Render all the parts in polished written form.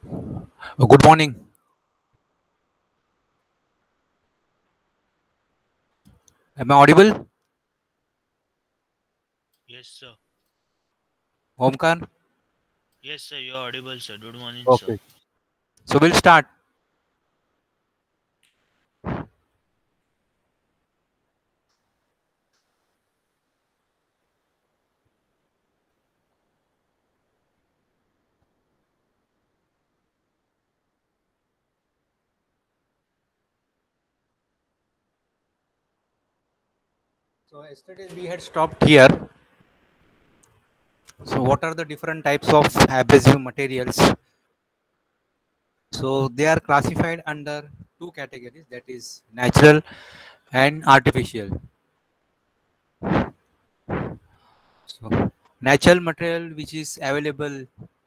Good morning. Am I audible? Yes, sir. Omkar? Yes, sir. You're audible, sir. Good morning, sir. Okay. So we'll start. So yesterday we had stopped here. So what are the different types of abrasive materials? So they are classified under two categories, that is natural and artificial. So natural material which is available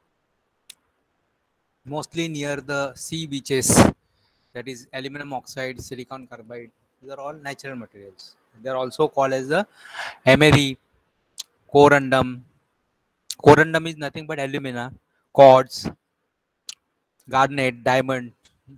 mostly near the sea beaches, that is aluminum oxide, silicon carbide. These are all natural materials. They are also called as the emery, corundum. Corundum is nothing but alumina, quartz, garnet, diamond.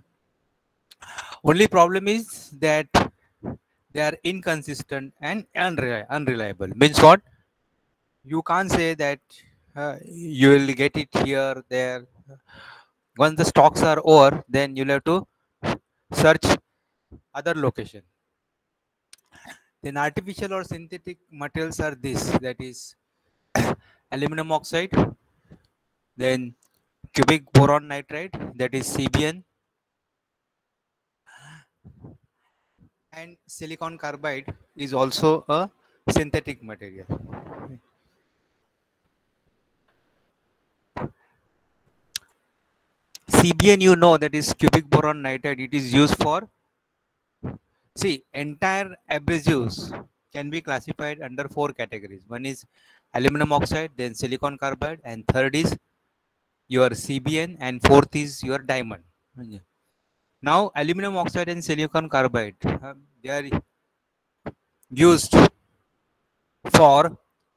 Only problem is that they are inconsistent and unreliable. Means what? You can't say that you will get it here, there. Once the stocks are over, then you'll have to search other location. Then artificial or synthetic materials are this, that is aluminum oxide, then cubic boron nitride, that is CBN, and silicon carbide is also a synthetic material. CBN, you know, that is cubic boron nitride. It is used for, see, entire abrasives can be classified under four categories. One is aluminum oxide, then silicon carbide, and third is your CBN, and fourth is your diamond. Now, aluminum oxide and silicon carbide, they are used for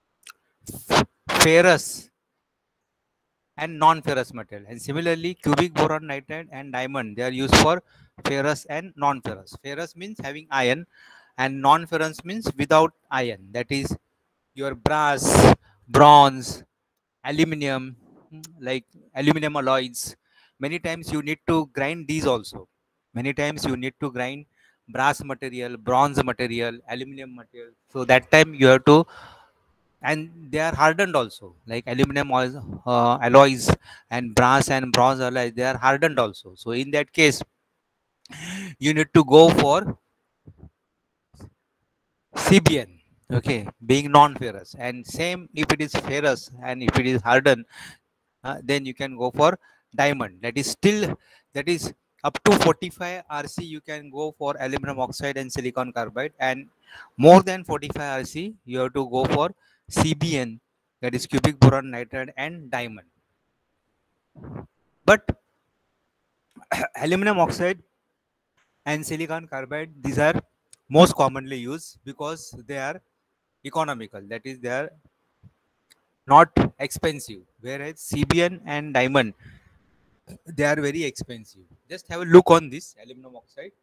ferrous and non-ferrous material. And similarly, cubic boron nitride and diamond, they are used for ferrous and non-ferrous. Ferrous means having iron, and non-ferrous means without iron. That is your brass, bronze, aluminum, like aluminum alloys. Many times you need to grind these also. Many times you need to grind brass material, bronze material, aluminum material. So that time you have to, and they are hardened also, like aluminum alloys and brass and bronze alloys, they are hardened also. So in that case you need to go for CBN, okay, being non-ferrous. And same if it is ferrous and if it is hardened, then you can go for diamond. That is still, that is up to 45 RC you can go for aluminum oxide and silicon carbide, and more than 45 RC you have to go for CBN, that is cubic boron nitride and diamond. But aluminum oxide and silicon carbide, these are most commonly used because they are economical, that is they are not expensive, whereas CBN and diamond, they are very expensive. Just have a look on this aluminum oxide.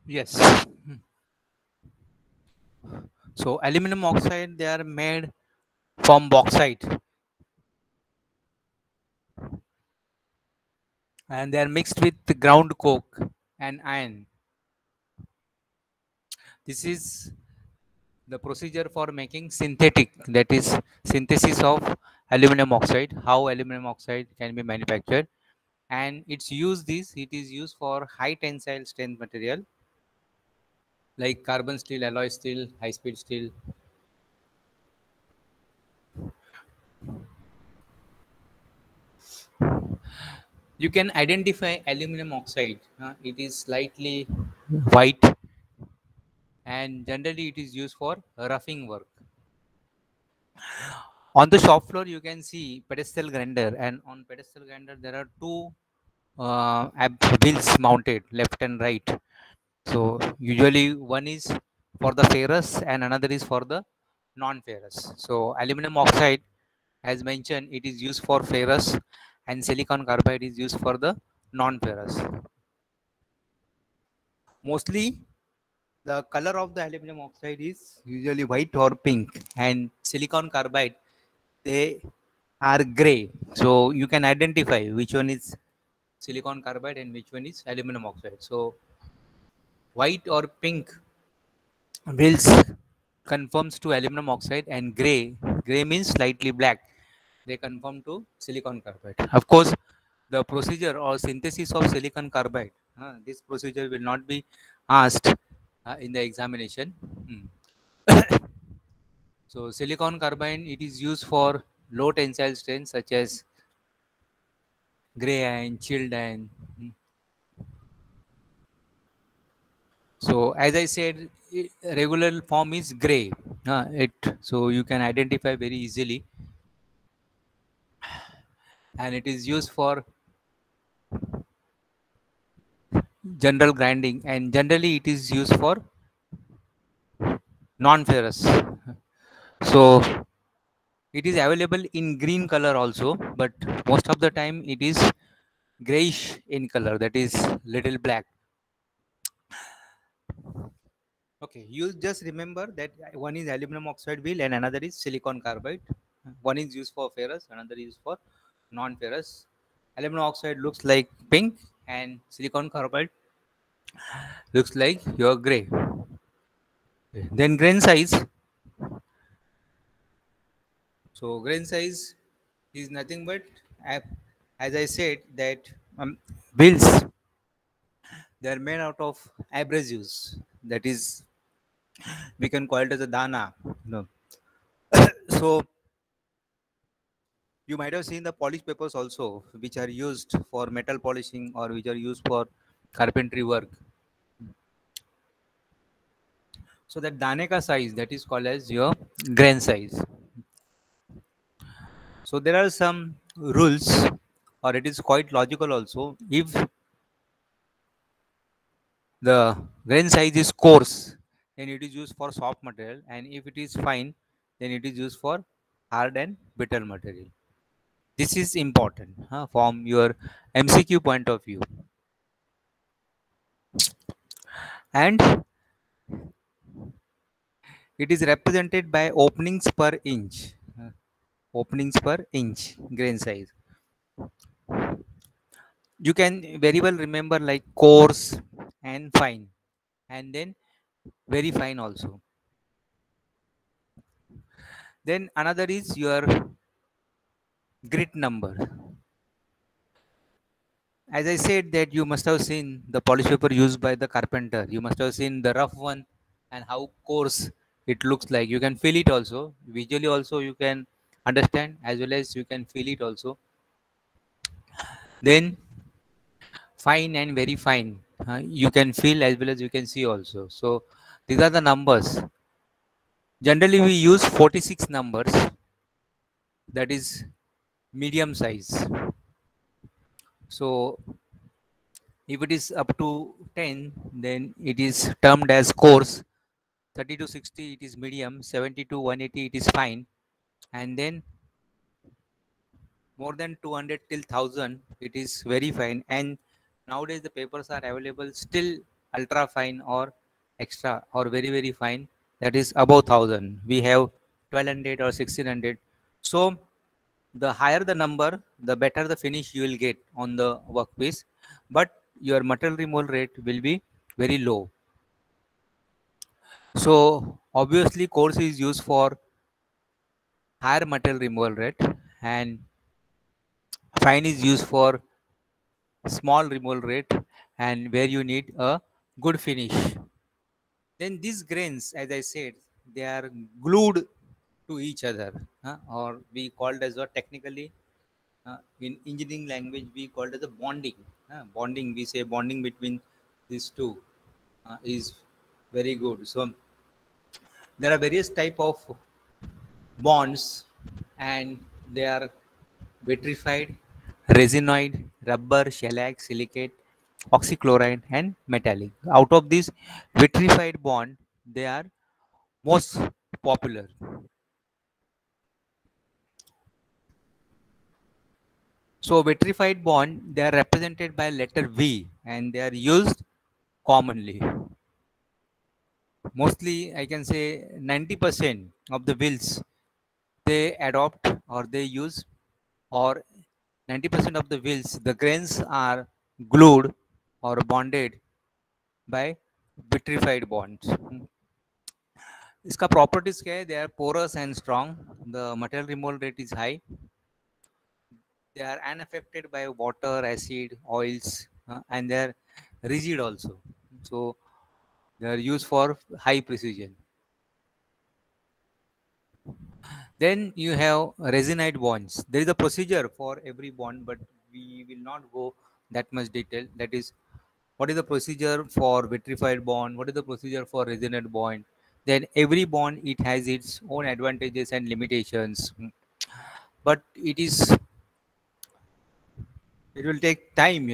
Yes. So aluminum oxide, they are made from bauxite and they are mixed with the ground coke and iron. This is the procedure for making synthetic, that is synthesis of aluminum oxide, how aluminum oxide can be manufactured. And it is used for high tensile strength material like carbon steel, alloy steel, high speed steel. You can identify aluminum oxide. It is slightly white and generally it is used for roughing work. On the shop floor, you can see pedestal grinder, and on pedestal grinder there are two wheels mounted, left and right. So usually one is for the ferrous and another is for the non-ferrous. So aluminum oxide, as mentioned, it is used for ferrous, and silicon carbide is used for the non-ferrous. Mostly the color of the aluminum oxide is usually white or pink, and silicon carbide, they are gray. So you can identify which one is silicon carbide and which one is aluminum oxide. So white or pink wheels conforms to aluminum oxide, and gray means slightly black, they conform to silicon carbide. Of course, the procedure or synthesis of silicon carbide, this procedure will not be asked in the examination. Hmm. So silicon carbide, it is used for low tensile strength such as gray iron, chilled iron. Hmm. So as I said, regular form is gray. It so you can identify very easily, and it is used for general grinding, and generally it is used for non-ferrous. So it is available in green color also, but most of the time it is grayish in color, that is little black. Okay, you just remember that one is aluminum oxide wheel and another is silicon carbide. One is used for ferrous, another is used for non-ferrous. Aluminum oxide looks like pink and silicon carbide looks like your gray. Then grain size. So grain size is nothing but, as I said, that wheels, they are made out of abrasives. That is, we can call it as a dana. No. So you might have seen the polish papers also, which are used for metal polishing or which are used for carpentry work. So that daneka size, that is called as your grain size. So there are some rules, or it is quite logical also. If the grain size is coarse, then it is used for soft material, and if it is fine, then it is used for hard and brittle material. This is important from your MCQ point of view. And it is represented by openings per inch. Openings per inch grain size. You can very well remember like coarse and fine, and then very fine also. Then another is your grit number. As I said that you must have seen the polish paper used by the carpenter. You must have seen the rough one and how coarse it looks like. You can feel it also. Visually also you can understand as well as you can feel it also. Then fine and very fine. You can feel as well as you can see also. So these are the numbers. Generally we use 46 numbers, that is medium size. So if it is up to 10, then it is termed as coarse. 30 to 60 it is medium, 70 to 180 it is fine, and then more than 200 till 1000 it is very fine. And nowadays the papers are available still ultra fine or extra or very very fine, that is above 1000. We have 1200 or 1600. So the higher the number, the better the finish you will get on the workpiece, but your material removal rate will be very low. So obviously coarse is used for higher material removal rate, and fine is used for small removal rate and where you need a good finish. Then these grains, as I said, they are glued to each other, or we called as a technically in engineering language we called as a bonding. Bonding, we say bonding between these two is very good. So there are various type of bonds, and they are vitrified, resinoid, rubber, shellac, silicate, oxychloride, and metallic. Out of these vitrified bond, they are most popular. So vitrified bond, they are represented by letter V and they are used commonly. Mostly, I can say 90% of the wheels they adopt or they use, or 90% of the wheels, the grains are glued or bonded by vitrified bonds. इसका properties क्या है? They are porous and strong. The material removal rate is high. They are unaffected by water, acid, oils, and they are rigid also. So they are used for high precision. Then you have resinite bonds. There is a procedure for every bond, but we will not go that much detail. That is, what is the procedure for vitrified bond? What is the procedure for resinite bond? Then every bond, it has its own advantages and limitations. But it will take time,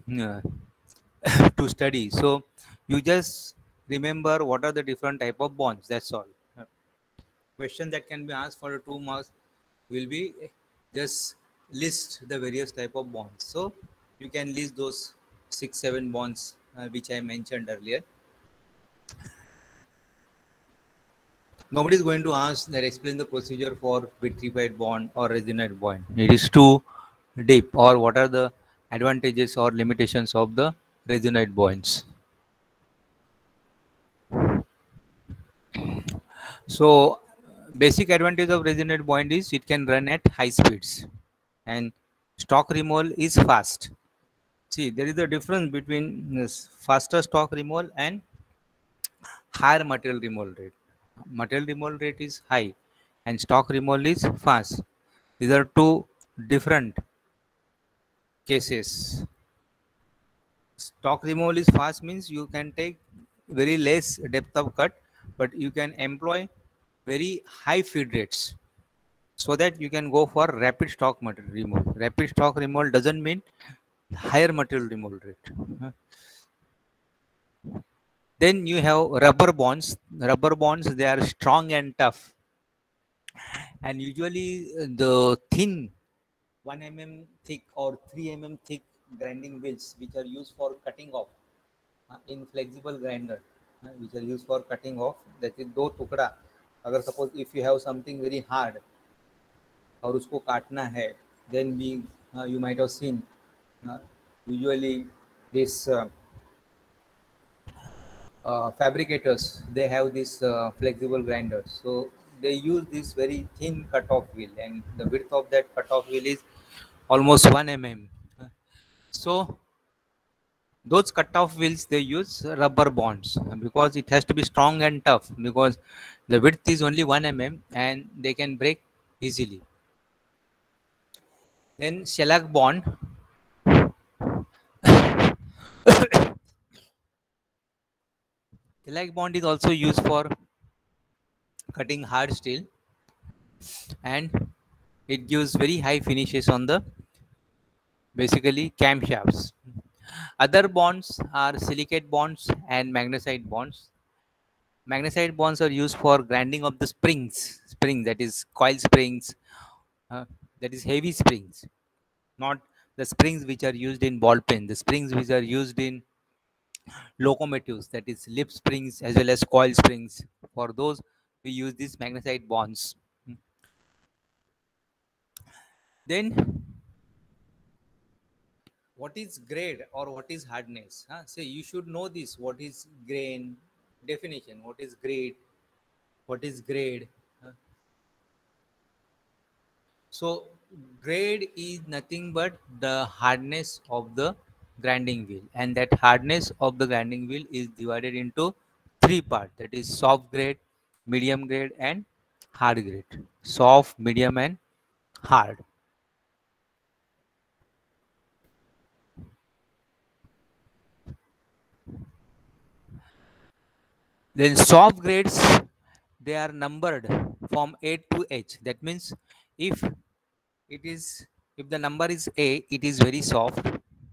to study. So you just remember what are the different type of bonds. That's all. Question that can be asked for 2 marks will be just list the various type of bonds. So you can list those 6-7 bonds which I mentioned earlier. Nobody is going to ask that explain the procedure for vitrified bond or resinite bond. It is too deep. Or what are the advantages or limitations of the resinite bonds? So basic advantage of resinite bond is it can run at high speeds, and stock removal is fast. See, there is a difference between this faster stock removal and higher material removal rate. Material removal rate is high and stock removal is fast. These are two different cases. Stock removal is fast means you can take very less depth of cut, but you can employ very high feed rates so that you can go for rapid stock material removal. Rapid stock removal doesn't mean higher material removal rate. Then you have rubber bonds. Rubber bonds, they are strong and tough. And usually the thin 1 mm thick or 3 mm thick grinding wheels which are used for cutting off in flexible grinder, which are used for cutting off, that is दो टुकड़ा. अगर suppose if you have something very hard और उसको काटना है, then we you might have seen usually this fabricators, they have this flexible grinders, so they use this very thin cutoff wheel, and the width of that cutoff wheel is almost 1 mm. So those cutoff wheels, they use rubber bonds because it has to be strong and tough, because the width is only 1 mm and they can break easily. Then shellac bond. Shellac bond is also used for cutting hard steel, and it gives very high finishes on the basically camshafts. Other bonds are silicate bonds and magnesite bonds. Magnesite bonds are used for grinding of the spring, that is coil springs, that is heavy springs, not the springs which are used in ball pen, the springs which are used in locomotives, that is lip springs as well as coil springs. For those, we use these magnesite bonds. Then what is grade or what is hardness? Say you should know this. What is grain? Definition. What is grade? What is grade? Huh? So grade is nothing but the hardness of the grinding wheel, and that hardness of the grinding wheel is divided into three parts. That is soft grade, medium grade, and hard grade. Soft, medium, and hard. Then soft grades, they are numbered from A to H. That means if it is, if the number is A, it is very soft,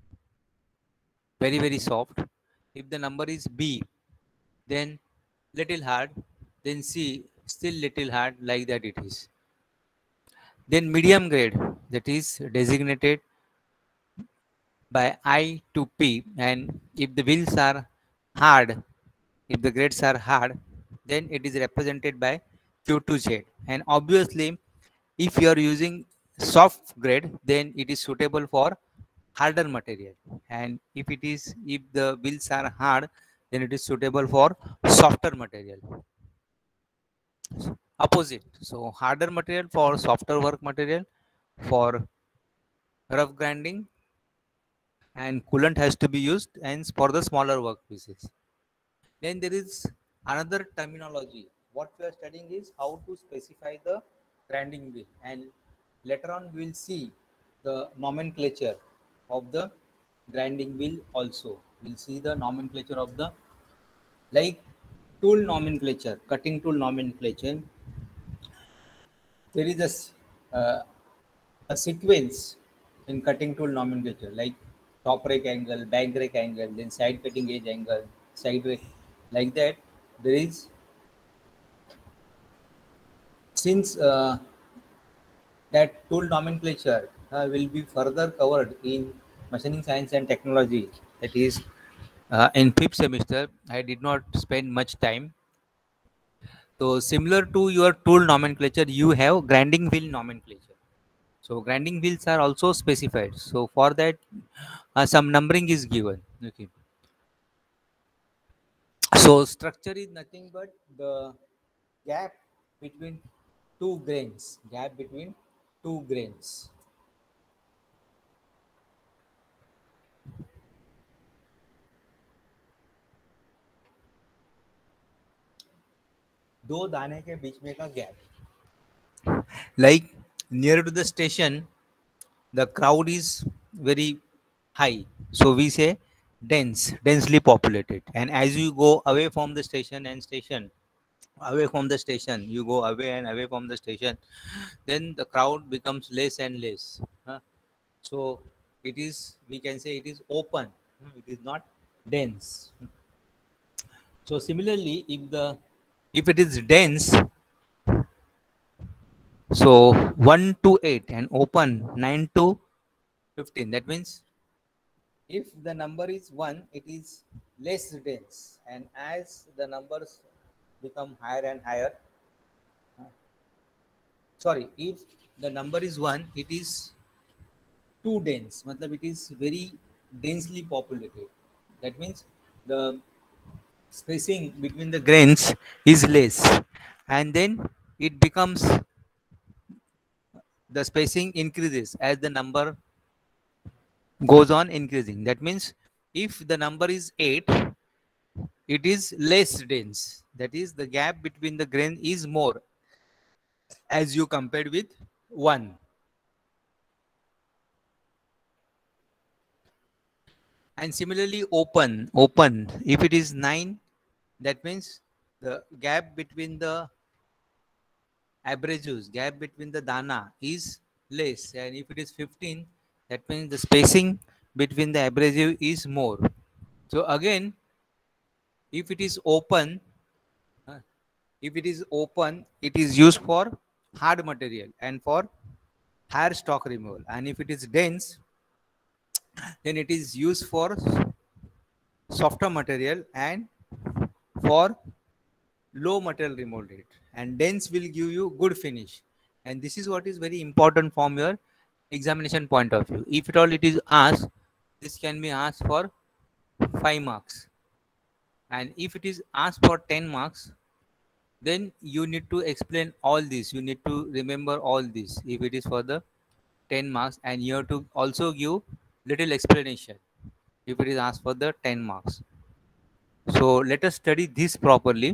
very soft. If the number is B, then little hard. Then C, still little hard, like that it is. Then medium grade, that is designated by I to P, and if the wheels are hard, if the grades are hard, then it is represented by Q to Z. And obviously, if you are using soft grade, then it is suitable for harder material. And if the wheels are hard, then it is suitable for softer material. Opposite. So harder material for softer work material, for rough grinding, and coolant has to be used and for the smaller work pieces. Then there is another terminology. What we are studying is how to specify the grinding wheel, and later on we will see the nomenclature of the grinding wheel also. We'll see the nomenclature of the, like, tool nomenclature, cutting tool nomenclature. There is a sequence in cutting tool nomenclature, like top rake angle, back rake angle, then side cutting edge angle, side rake, like that. There is, since that tool nomenclature will be further covered in machining science and technology, that is in fifth semester. I did not spend much time. So similar to your tool nomenclature, you have grinding wheel nomenclature. So grinding wheels are also specified. So for that, some numbering is given. Okay. So structure is nothing but the gap between two grains. Gap between two grains. दो दाने के बीच में का gap. Like near to the station, the crowd is very high. So we say dense, densely populated. And as you go away from the station and station, away from the station, you go away and away from the station, then the crowd becomes less and less. So it is, we can say it is open. It is not dense. So similarly, if it is dense, so 1 to 8 and open 9 to 15. That means if the number is 1, it is less dense, and as the numbers become higher and higher, sorry, if the number is 1, it is too dense, matlab it is very densely populated. That means the spacing between the grains is less, and then it becomes, the spacing increases as the number goes on increasing. That means if the number is 8, it is less dense. That is, the gap between the grain is more as you compared with 1. And similarly, open. If it is 9, that means the gap between the abrasions, gap between the dana is less. And if it is 15, that means the spacing between the abrasive is more. So again, if it is open, uh, it is used for hard material and for higher stock removal. And if it is dense, then it is used for softer material and for low material removal rate, and dense will give you good finish. And this is what is very important from your examination point of view. If at all it is asked, this can be asked for 5 marks, and if it is asked for 10 marks, then you need to explain all this, you need to remember all this if it is for the 10 marks, and you have to also give little explanation if it is asked for the 10 marks. So let us study this properly.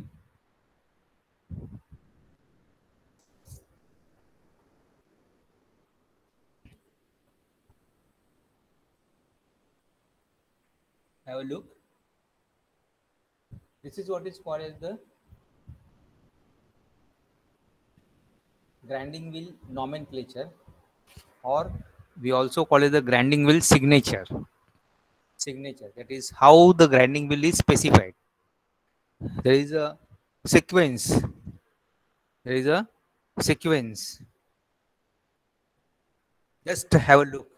Have a look. This is what is called as the grinding wheel nomenclature, or we also call it the grinding wheel signature. Signature, that is how the grinding wheel is specified. There is a sequence. There is a sequence. Just have a look.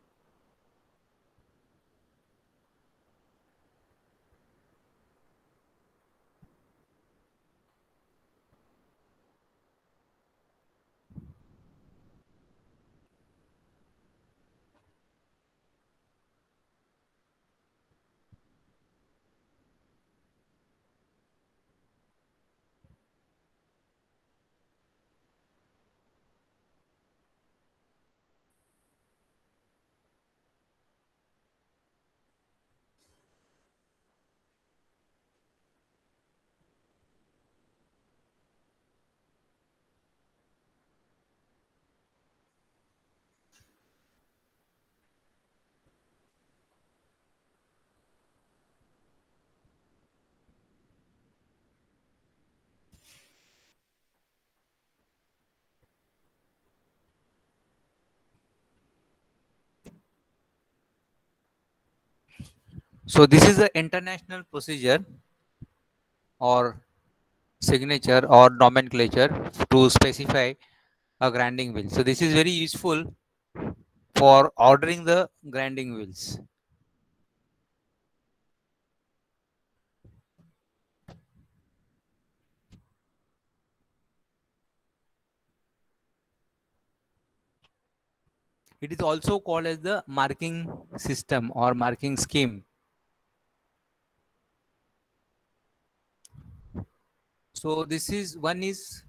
So this is the international procedure or signature or nomenclature to specify a grinding wheel. So this is very useful for ordering the grinding wheels. It is also called as the marking system or marking scheme. So this is one is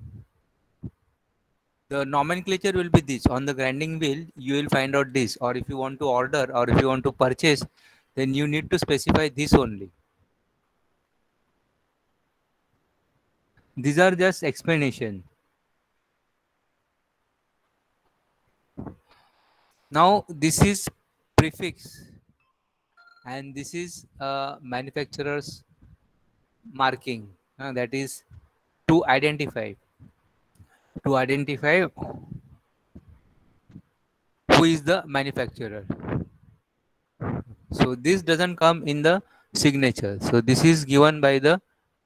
the nomenclature will be this. On the grinding wheel, you will find out this, or if you want to order or if you want to purchase, then you need to specify this only. These are just explanation. Now this is prefix, and this is manufacturer's marking, that is to identify who is the manufacturer. So this doesn't come in the signature, so this is given by the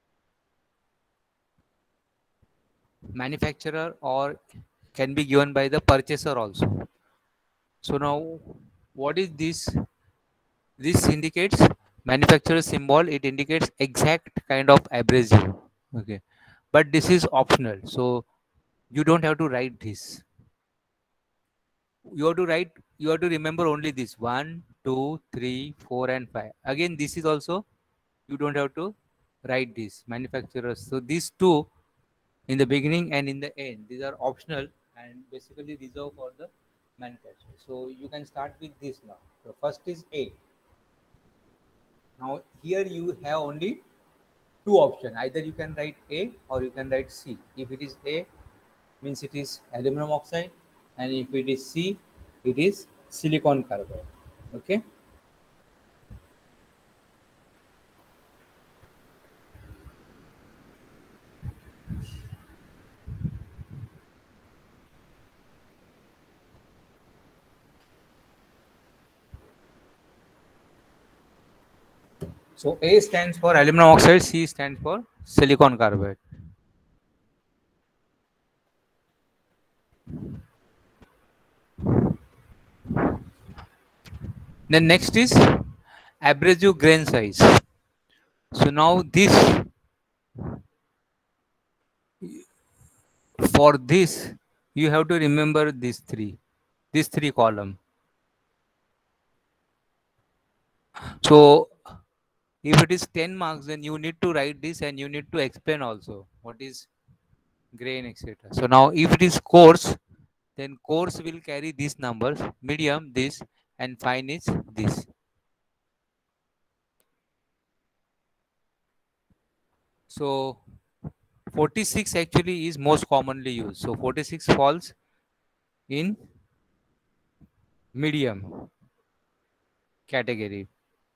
manufacturer or can be given by the purchaser also. So now what is this? This indicates manufacturer symbol. It indicates exact kind of abrasive. Okay, but this is optional, so you don't have to write this. You have to write, you have to remember only this 1, 2, 3, 4 and 5. Again, this is also, you don't have to write this manufacturers. So these two in the beginning and in the end, these are optional and basically reserved for the manufacturer. So you can start with this now. So first is A. Now here you have only two options. Either you can write A or you can write C. If it is A, means it is aluminum oxide, and if it is C, it is silicon carbide. Okay. So A stands for aluminum oxide, C stands for silicon carbide. Then next is abrasive grain size. So now this, for this, you have to remember these three column. So if it is 10 marks, then you need to write this and you need to explain also what is grain, etc. So now if it is course, then course will carry these numbers, medium this, and fine is this. So 46 actually is most commonly used. So 46 falls in medium category.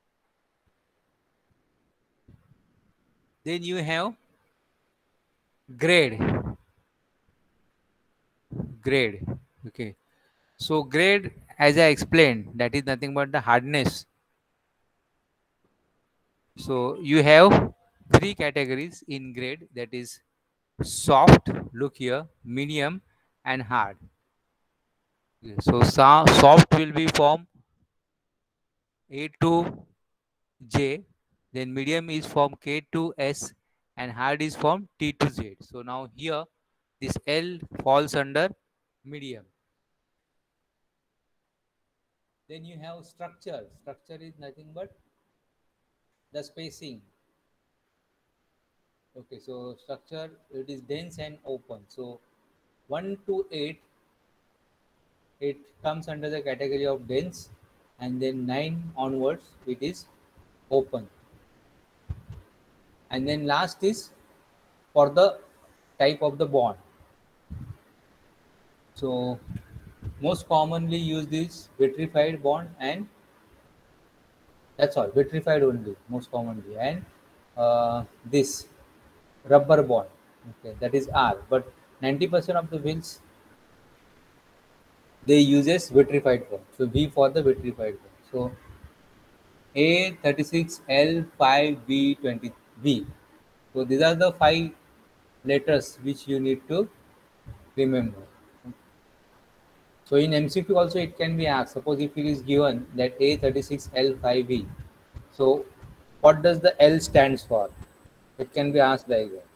Then you have grade. Grade. Okay. So grade, as I explained, that is nothing but the hardness. So you have three categories in grade, that is soft, look here, medium, and hard. Okay, so soft will be from A to J, then medium is from K to S, and hard is from T to Z. So now here this L falls under medium. Then you have structure. Structure is nothing but the spacing. Okay, so structure, it is dense and open. So 1 to 8, it comes under the category of dense, and then 9 onwards it is open. And then last is for the type of the bond. So most commonly used is vitrified bond, and that's all, vitrified only most commonly, and this rubber bond. Okay, that is R, but 90% of the wheels they uses vitrified bond. So V for the vitrified bond. So A36 L5 B20 V. So these are the 5 letters which you need to remember. So in MCQ also it can be asked. Suppose if it is given that A36L5V, so what does the L stands for? It can be asked like that.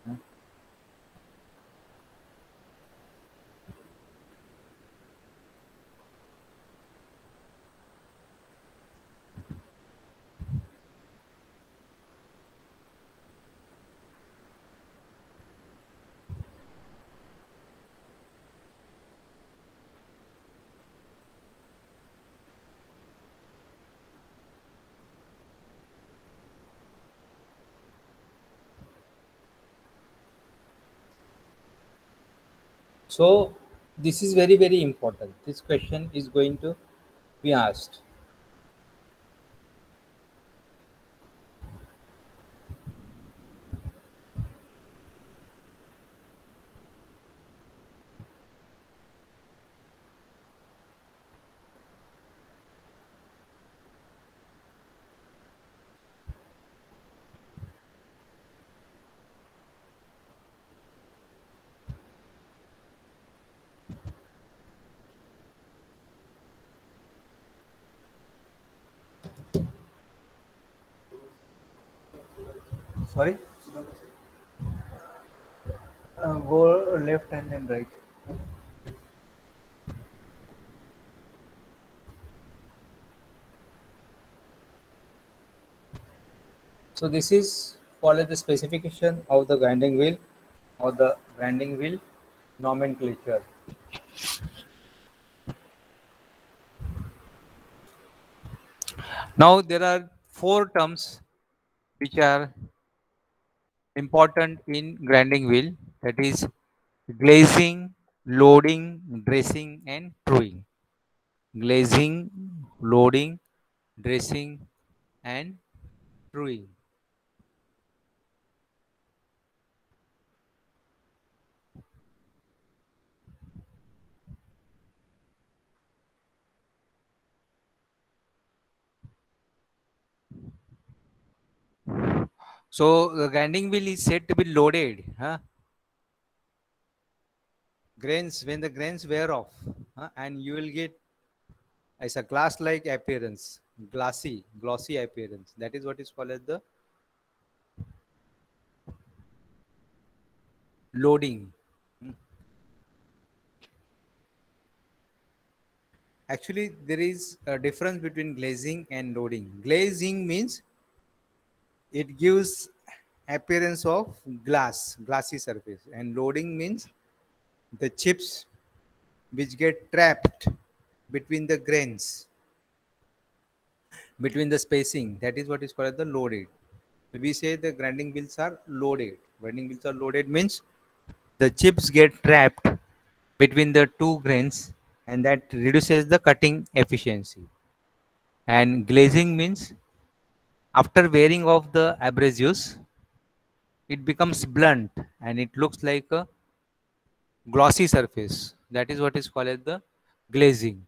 So this is very, very important. This question is going to be asked. Sorry? Go left and then right. So this is follow the specification of the grinding wheel or the grinding wheel nomenclature. Now there are 4 terms which are important in grinding wheel, that is glazing, loading, dressing, and truing. Glazing, loading, dressing, and truing. So the grinding wheel is said to be loaded. Grains, when the grains wear off, and you will get as a glass-like appearance, glossy appearance. That is what is called as the loading. Actually, there is a difference between glazing and loading. Glazing means it gives appearance of glassy surface, and loading means the chips which get trapped between the grains, between the spacing. That is what is called the loaded. We say the grinding wheels are loaded. Grinding wheels are loaded means the chips get trapped between the two grains, and that reduces the cutting efficiency. And glazing means after wearing off the abrasives, it becomes blunt and it looks like a glossy surface. That is what is called as the glazing.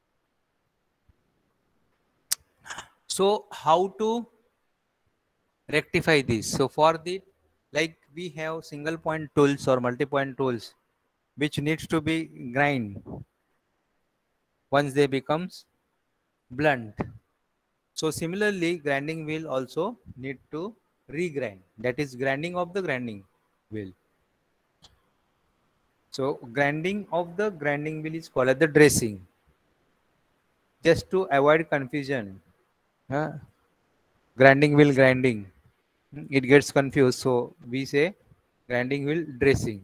So how to rectify this? So for the, like we have single point tools or multi-point tools which needs to be grind once they becomes blunt. So similarly, grinding wheel also need to regrind. That is grinding of the grinding wheel. So grinding of the grinding wheel is called as the dressing. Just to avoid confusion, grinding wheel grinding, it gets confused. So we say grinding wheel dressing.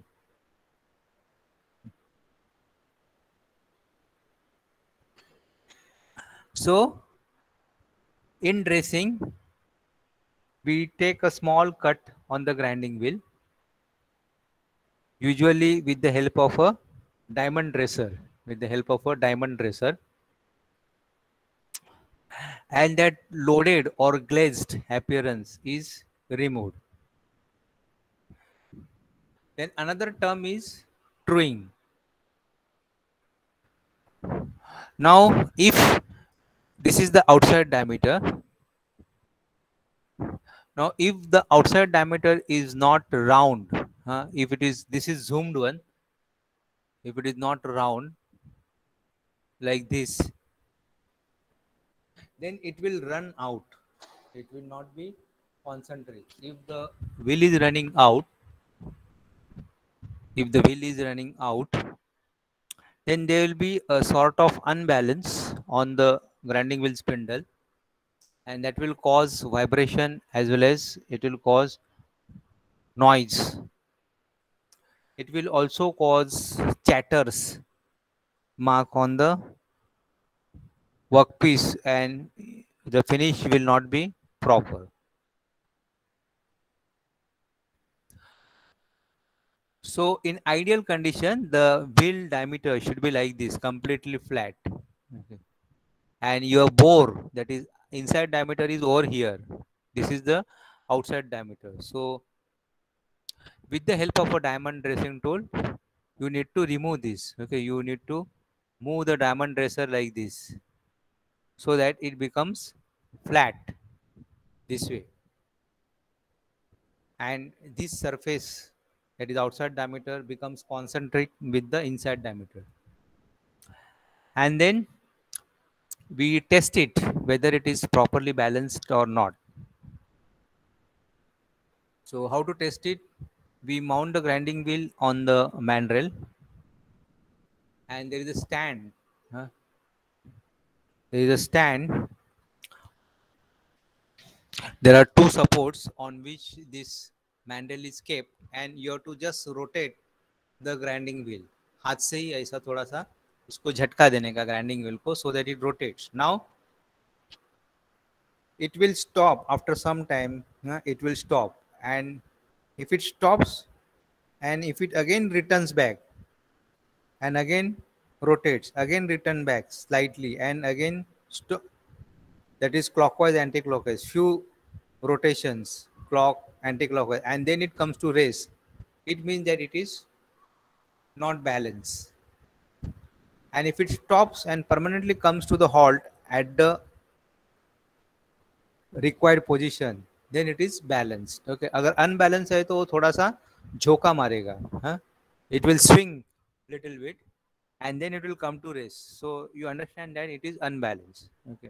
So in dressing, we take a small cut on the grinding wheel, usually with the help of a diamond dresser. With the help of a diamond dresser, and that loaded or glazed appearance is removed. Then another term is truing. Now, if this is the outside diameter, now if the outside diameter is not round, if it is, this is zoomed one, if it is not round like this, then it will run out. It will not be concentric. If the wheel is running out, if the wheel is running out, then there will be a sort of unbalance on the grinding wheel spindle, and that will cause vibration as well as it will cause noise. It will also cause chatters mark on the workpiece, and the finish will not be proper. So in ideal condition, the wheel diameter should be like this, completely flat. Okay. And your bore, that is inside diameter, is over here. This is the outside diameter. So with the help of a diamond dressing tool, you need to remove this. Okay, you need to move the diamond dresser like this so that it becomes flat this way. And this surface, that is outside diameter, becomes concentric with the inside diameter. And then we test it whether it is properly balanced or not. So how to test it? We mount the grinding wheel on the mandrel, and there is a stand. There is a stand. There are two supports on which this mandrel is kept, and you have to just rotate the grinding wheel. हाथ से ही ऐसा थोड़ा सा उसको झटका देने का grinding wheel को, so that it rotates. Now it will stop after some time. It will stop, and if it stops, and if it again returns back, and again rotates, again return back slightly, and again stop. That is clockwise, anti-clockwise. Few rotations, clock, anti-clockwise, and then it comes to race. It means that it is not balanced. And if it stops and permanently comes to the halt at the required position, then it is balanced. Okay, अगर unbalanced है तो वो थोड़ा सा झोंका मारेगा, हाँ? It will swing little bit, and then it will come to rest. So you understand that it is unbalanced. Okay.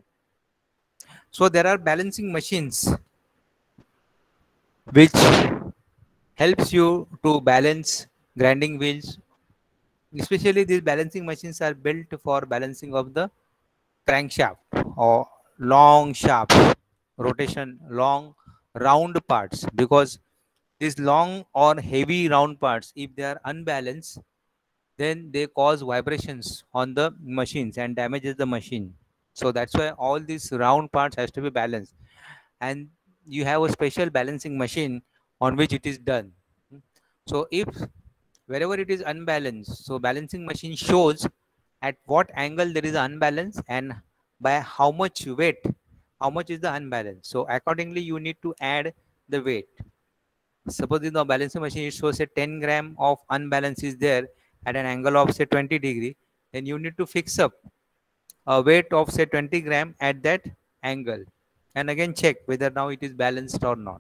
So there are balancing machines which helps you to balance grinding wheels. Especially these balancing machines are built for balancing of the crankshaft or long shafts, rotation, long round parts, because these long or heavy round parts, if they are unbalanced, then they cause vibrations on the machines and damages the machine. So that's why all these round parts has to be balanced, and you have a special balancing machine on which it is done. So if wherever it is unbalanced, so balancing machine shows at what angle there is unbalance and by how much weight, how much is the unbalance. So accordingly you need to add the weight. Suppose in the balancing machine it shows a 10 gram of unbalance is there at an angle of say 20 degree, then you need to fix up a weight of say 20 gram at that angle, and again check whether now it is balanced or not.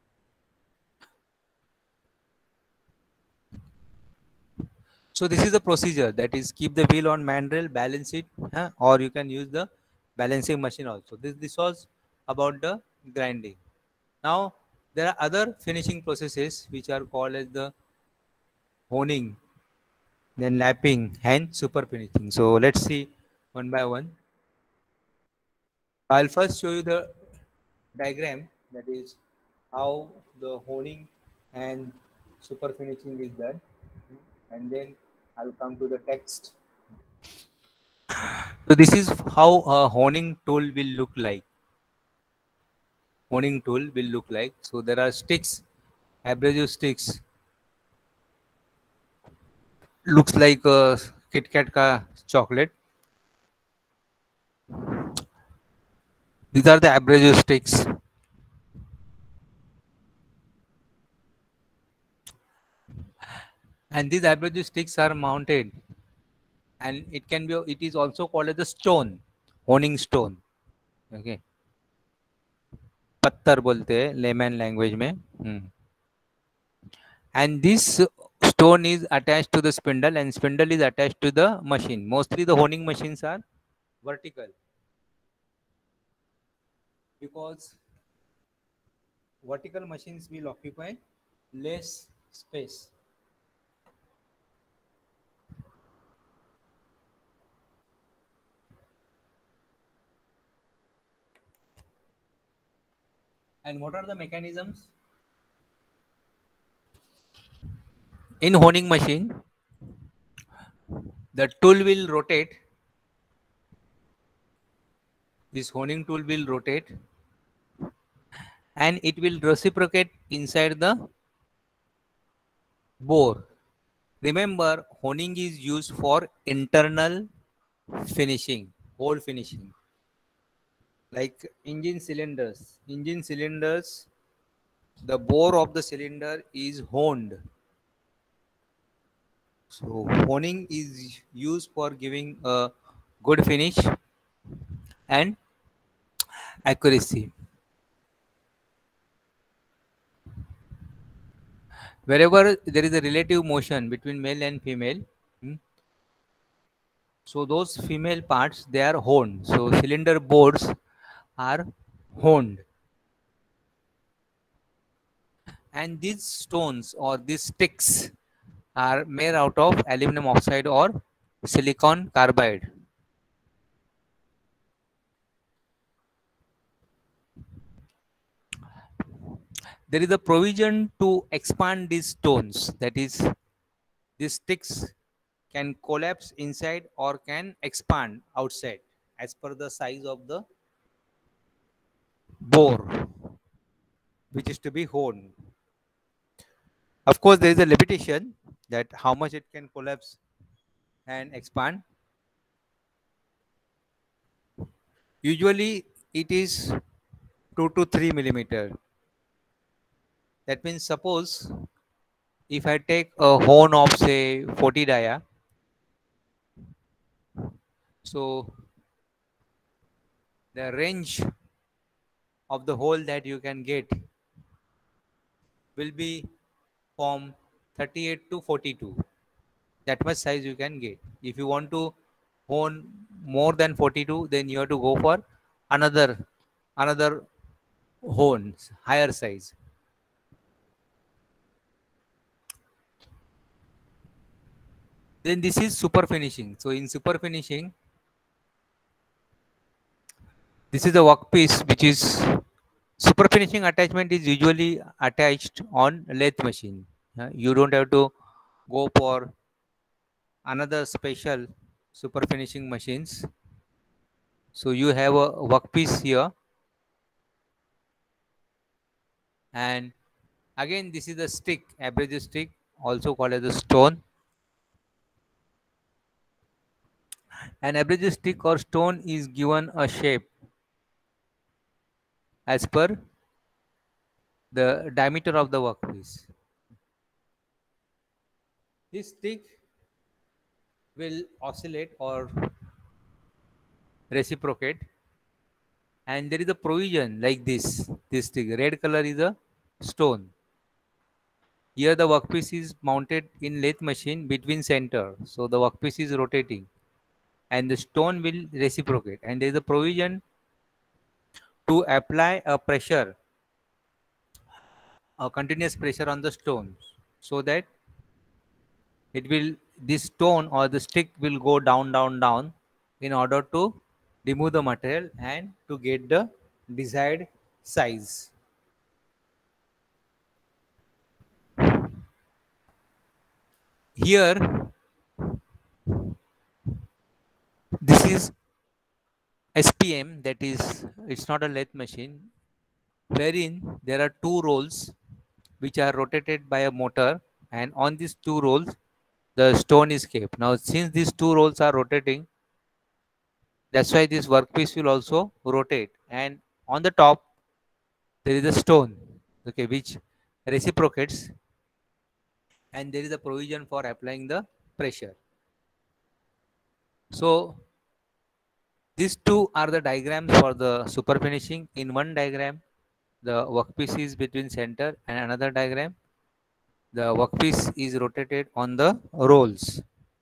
So this is the procedure, that is keep the wheel on mandrel, balance it, or you can use the balancing machine also. This was about the grinding. Now there are other finishing processes which are called as the honing, then lapping and super finishing. So let's see one by one. I'll first show you the diagram, that is how the honing and super finishing is done, and then I'll come to the text. So this is how a honing tool will look like. Honing tool will look like. So there are sticks, abrasive sticks. Looks like a Kit Kat ka chocolate. These are the abrasive sticks. And these abrasive sticks are mounted, and it is also called as the stone, honing stone. Okay. पत्थर बोलते हैं layman language में. And this stone is attached to the spindle, and spindle is attached to the machine. Mostly the honing machines are vertical because vertical machines will occupy less space. And what are the mechanisms? In honing machine, the tool will rotate. This honing tool will rotate and it will reciprocate inside the bore. Remember, honing is used for internal finishing, hole finishing. Like engine cylinders. Engine cylinders, the bore of the cylinder is honed. So honing is used for giving a good finish and accuracy. Wherever there is a relative motion between male and female, so those female parts, they are honed. So cylinder bores are honed. And these stones or these sticks are made out of aluminum oxide or silicon carbide. There is a provision to expand these stones, that is, these sticks can collapse inside or can expand outside as per the size of the bore which is to be honed. Of course, there is a limitation that how much it can collapse and expand. Usually it is 2 to 3 millimeter. That means suppose if I take a hone of say 40 dia, so the range of the hole that you can get will be from 38 to 42. That much size you can get. If you want to hone more than 42, then you have to go for another hone, higher size. Then this is super finishing. So in super finishing, this is the workpiece which is super finishing attachment is usually attached on lathe machine. You don't have to go for another special super finishing machines. So you have a workpiece here, and again this is the stick, abrasive stick, also called as a stone. An abrasive stick or stone is given a shape as per the diameter of the workpiece. This stick will oscillate or reciprocate, and there is a provision like this stick. Red color is a stone. Here the workpiece is mounted in lathe machine between center, so the workpiece is rotating, and the stone will reciprocate. And there is a provision to apply a pressure, a continuous pressure on the stones, so that it will this stone or the stick will go down in order to remove the material and to get the desired size. Here this is SPM, that is it's not a lathe machine, wherein there are two rolls which are rotated by a motor, and on these two rolls the stone is kept. Now since these two rolls are rotating, that's why this workpiece will also rotate, and on the top there is a stone, okay, which reciprocates, and there is a provision for applying the pressure. So these two are the diagrams for the super finishing. In one diagram the workpiece is between center, and another diagram the workpiece is rotated on the rolls.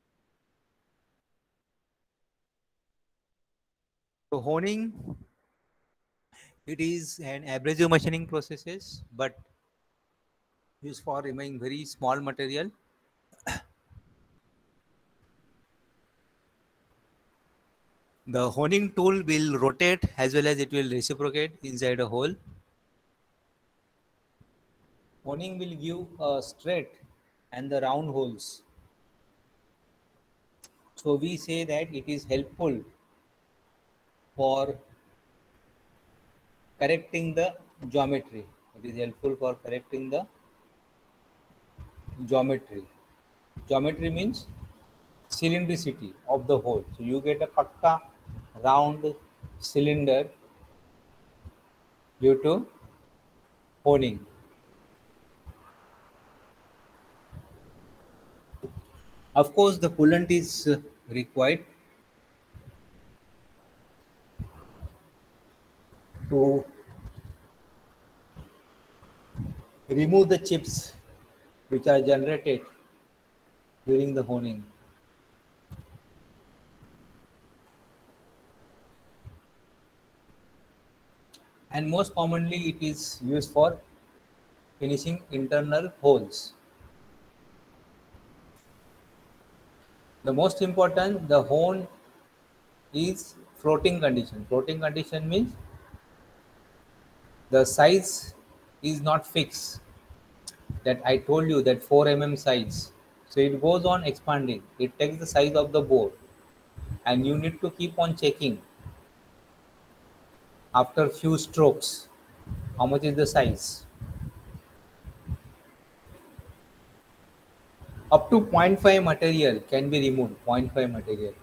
So honing, it is an abrasive machining processes, but used for removing very small material. The honing tool will rotate as well as it will reciprocate inside a hole. Honing will give a straight and the round holes. So we say that it is helpful for correcting the geometry. It is helpful for correcting the geometry. Geometry means cylindricity of the hole. So you get a pakka round cylinder due to honing. Of course, the coolant is required to remove the chips which are generated during the honing. And most commonly it is used for finishing internal holes. The most important, the hone is floating condition. Floating condition means the size is not fixed. That I told you that 4 mm size. So it goes on expanding. It takes the size of the bore, and you need to keep on checking after few strokes how much is the size. Up to 0.5 material can be removed. 0.5 material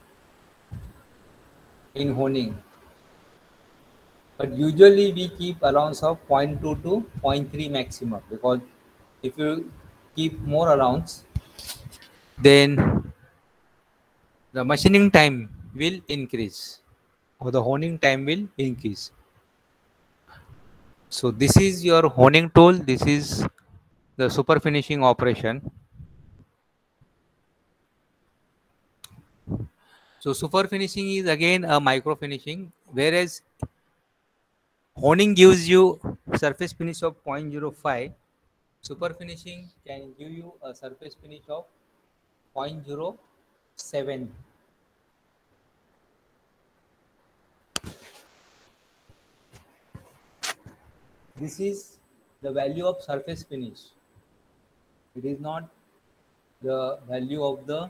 in honing, but usually we keep allowance of 0.2 to 0.3 maximum, because if you keep more allowance, then the machining time will increase or the honing time will increase. So this is your honing tool. This is the super finishing operation. So super finishing is again a micro finishing, whereas honing gives you surface finish of 0.05. Super finishing can give you a surface finish of 0.07. This is the value of surface finish. It is not the value of the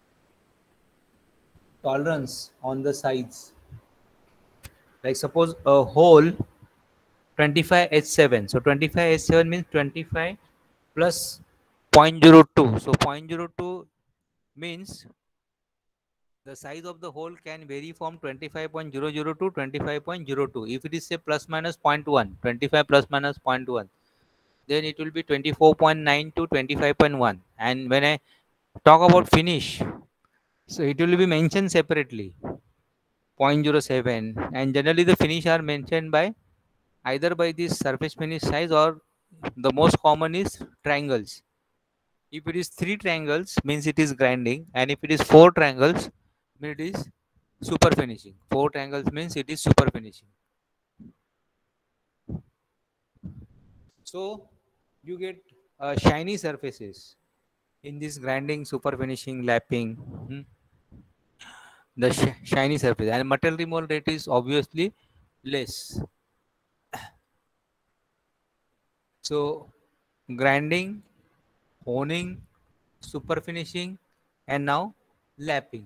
tolerance on the sides. Like suppose a hole 25H7. So 25H7 means 25 plus 0.02. So 0.02 means the size of the hole can vary from 25.00 to 25.02. If it is say plus minus 0.1, 25 plus minus 0.1, then it will be 24.9 to 25.1. And when I talk about finish, so it will be mentioned separately 0.07, and generally the finish are mentioned by either by this surface finish size, or the most common is triangles. If it is 3 triangles means it is grinding, and if it is 4 triangles means it is super finishing. 4 triangles means it is super finishing. So you get shiny surfaces in this grinding, super finishing, lapping. The shiny surface, and material removal rate is obviously less. So grinding, honing, super finishing, and now lapping.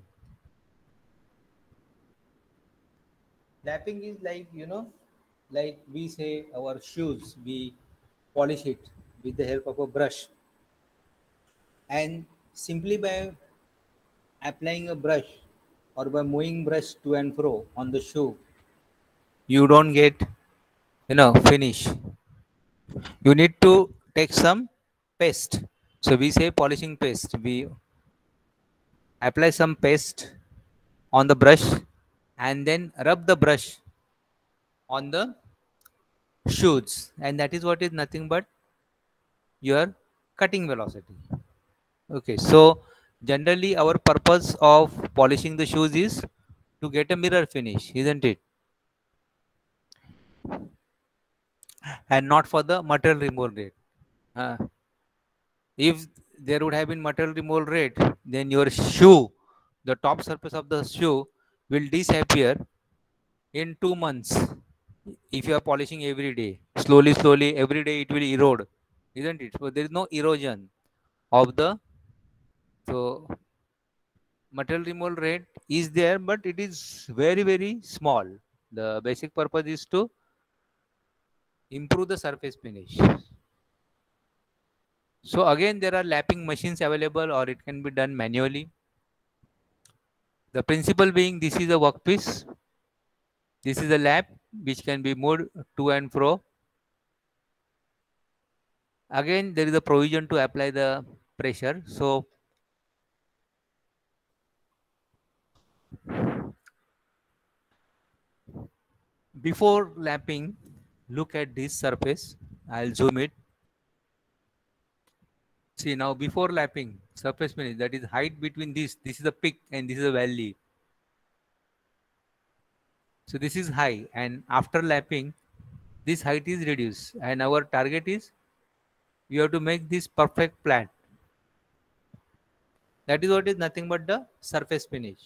Lapping is like, like we say our shoes, we polish it with the help of a brush, and simply by applying a brush or by moving brush to and fro on the shoe, you don't get finish. You need to take some paste. So we say polishing paste. We apply some paste on the brush and then rub the brush on the shoes, and that is what is nothing but your cutting velocity. Okay, so generally our purpose of polishing the shoes is to get a mirror finish, isn't it? And not for the material removal rate. Uh, if there would have been material removal rate, then your shoe, the top surface of the shoe, will disappear in 2 months. If you are polishing every day, slowly, every day it will erode, isn't it? So there is no erosion of the, so material removal rate is there, but it is very small. The basic purpose is to improve the surface finish. So again, there are lapping machines available, or it can be done manually. The principle being, this is a workpiece, this is a lap which can be moved to and fro. Again, there is a provision to apply the pressure. So before lapping, look at this surface. I'll zoom it. See now, before lapping, surface finish, that is height between this is a peak and this is a valley. So this is high, and after lapping, this height is reduced, and our target is we have to make this perfect flat. That is what is nothing but the surface finish.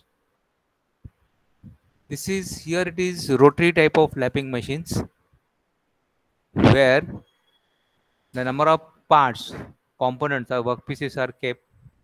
This is, here it is rotary type of lapping machines, where the number of parts, components or workpieces are kept.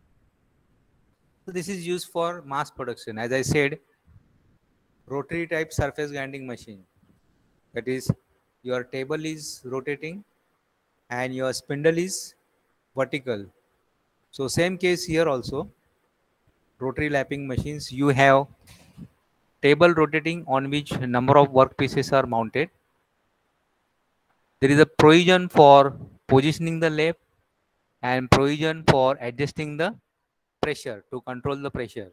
So this is used for mass production. As I said, rotary type surface grinding machine. That is, your table is rotating and your spindle is vertical. So same case here also, rotary lapping machines, you have table rotating on which number of workpieces are mounted. There is a provision for positioning the lap and provision for adjusting the pressure to control the pressure.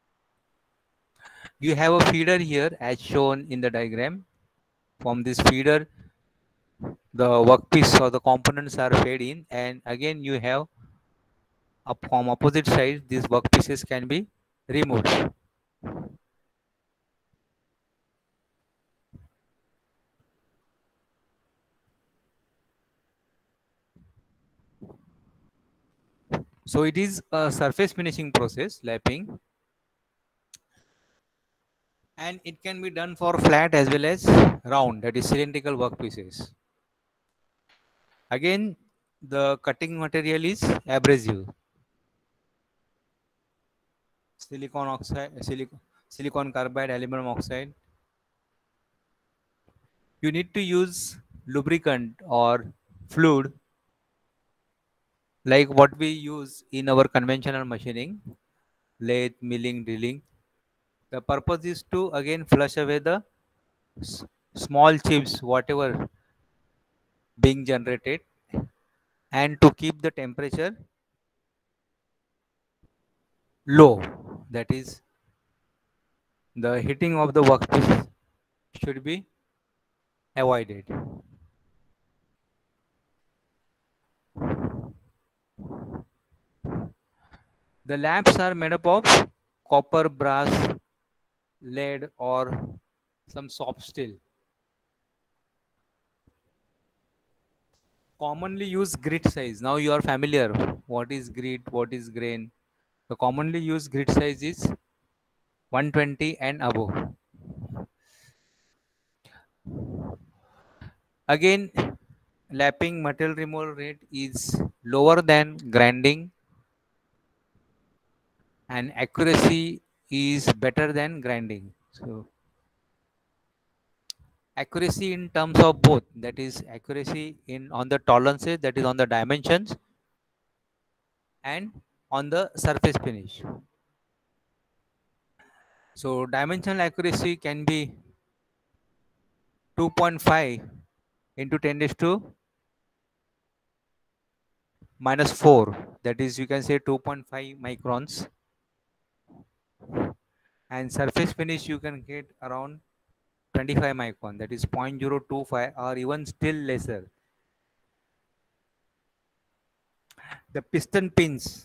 You have a feeder here as shown in the diagram. From this feeder, the workpiece or the components are fed in, and again you have from opposite side, these workpieces can be removed. So it is a surface finishing process, lapping, and it can be done for flat as well as round, that is cylindrical workpieces. Again, the cutting material is abrasive, silicon oxide, silicon carbide, aluminum oxide. You need to use lubricant or fluid like what we use in our conventional machining, lathe, milling, drilling. The purpose is to again flush away the s- small chips, whatever being generated, and to keep the temperature low. That is, the heating of the workpiece should be avoided. The lamps are made up of copper, brass, lead, or some soft steel. Commonly used grit size. Now you are familiar. What is grit? What is grain? The commonly used grit size is 120 and above. Again, lapping material removal rate is lower than grinding, and accuracy is better than grinding. So accuracy in terms of both, that is accuracy in on the tolerances, that is on the dimensions, and on the surface finish. So dimensional accuracy can be 2.5 into 10 raised to minus 4, that is you can say 2.5 microns, and surface finish you can get around 25 micron, that is 0.025 or even still lesser. The piston pins,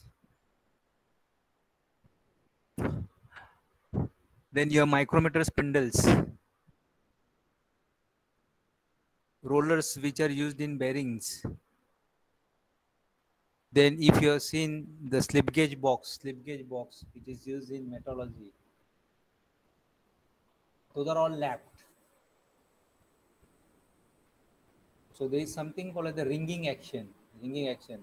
then your micrometer spindles, rollers which are used in bearings. Then if you have seen the slip gauge box which is used in metallurgy, those are all lapped. So there is something called as the ringing action. Ringing action.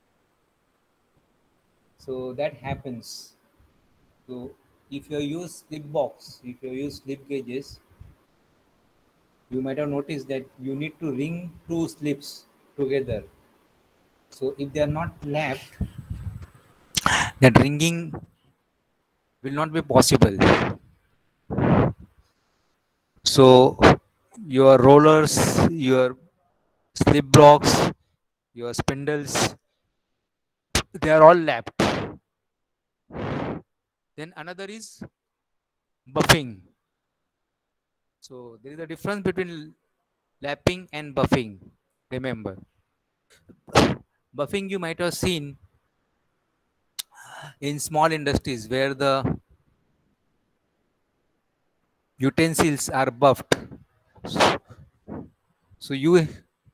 So that happens. So if you use slip box, if you use slip gauges, you might have noticed that you need to ring two slips together. So if they are not lapped, that ringing will not be possible. So your rollers, your slip blocks, your spindles, they are all lapped. Then another is buffing. So there is a difference between lapping and buffing. Remember, buffing you might have seen in small industries where the utensils are buffed. So, so you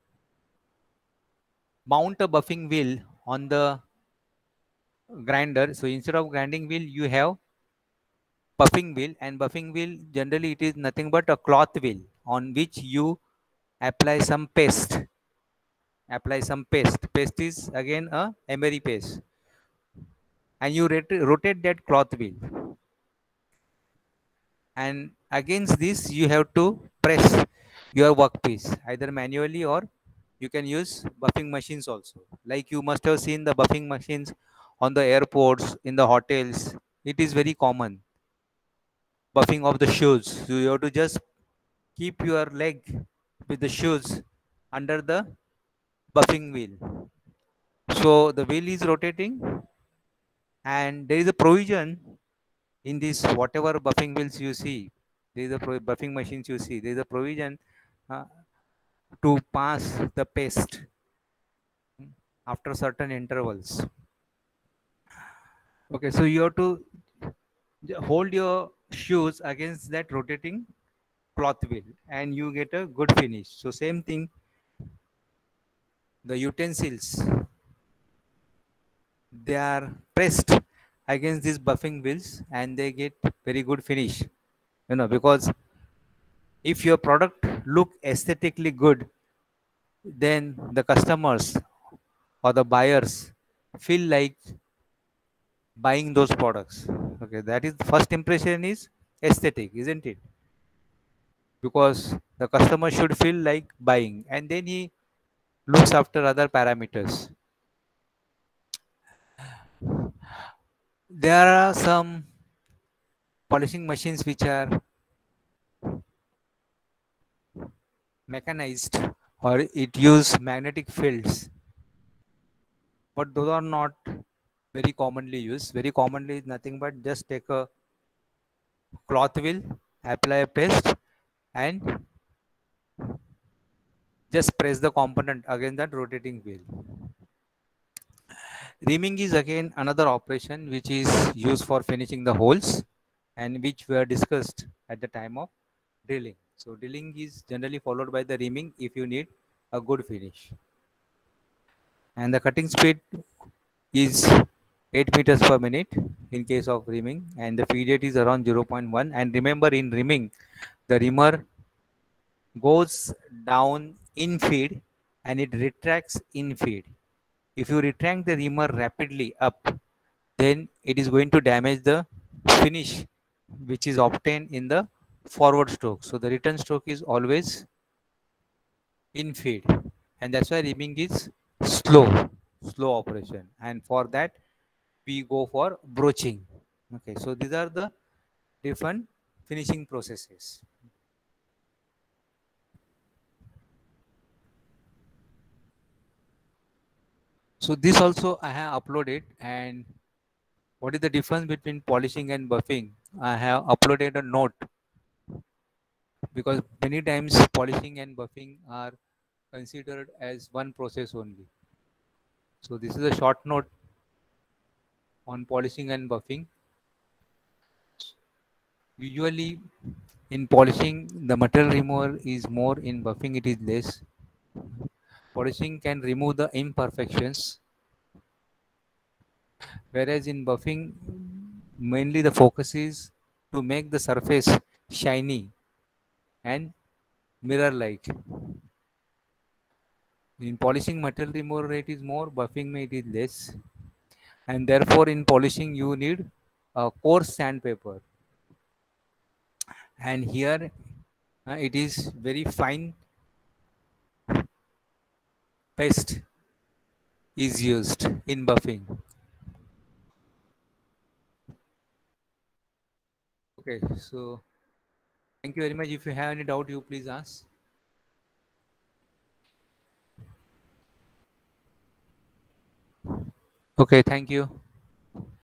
mount a buffing wheel on the grinder. So instead of grinding wheel, you have buffing wheel, and buffing wheel generally it is nothing but a cloth wheel on which you apply some paste. Apply some paste. Paste is again a emery paste, and you rotate that cloth wheel, and against this you have to press your workpiece either manually, or you can use buffing machines also. Like you must have seen the buffing machines on the airports, in the hotels. It is very common. Buffing of the shoes, so you have to just keep your leg with the shoes under the buffing wheel. So the wheel is rotating, and there is a provision in this whatever buffing wheels you see, there is a buffing machines you see, there is a provision uh, to pass the paste after certain intervals. Okay, so you have to hold your shoes against that rotating cloth wheel, and you get a good finish. So same thing, the utensils, they are pressed against these buffing wheels and they get very good finish. Because if your product look aesthetically good, then the customers or the buyers feel like buying those products. Okay, that is the first impression is aesthetic, isn't it? Because the customer should feel like buying and then he looks after other parameters. There are some polishing machines which are mechanized or it use magnetic fields, but those are not very commonly used. Very commonly is nothing but just take a cloth wheel, apply a paste and just press the component against that rotating wheel. Reaming is again another operation which is used for finishing the holes and which were discussed at the time of drilling. So drilling is generally followed by the reaming if you need a good finish. And the cutting speed is 8 meters per minute in case of reaming and the feed rate is around 0.1. And remember, in reaming, the reamer goes down in feed and it retracts in feed. If you retract the reamer rapidly up, then it is going to damage the finish which is obtained in the forward stroke. So the return stroke is always in feed, and that's why reaming is slow operation. And for that, we go for broaching. Okay, so these are the different finishing processes. So this also I have uploaded. And what is the difference between polishing and buffing? I have uploaded a note because many times polishing and buffing are considered as one process only. So this is a short note on polishing and buffing. Usually in polishing, the material removal is more, in buffing it is less. Polishing can remove the imperfections, whereas in buffing, mainly the focus is to make the surface shiny and mirror-like. In polishing, material removal rate is more, buffing it is less. And therefore, in polishing, you need a coarse sandpaper. And here, it is very fine paste is used in buffing. Okay, so thank you very much. If you have any doubt, you please ask. Okay, thank you.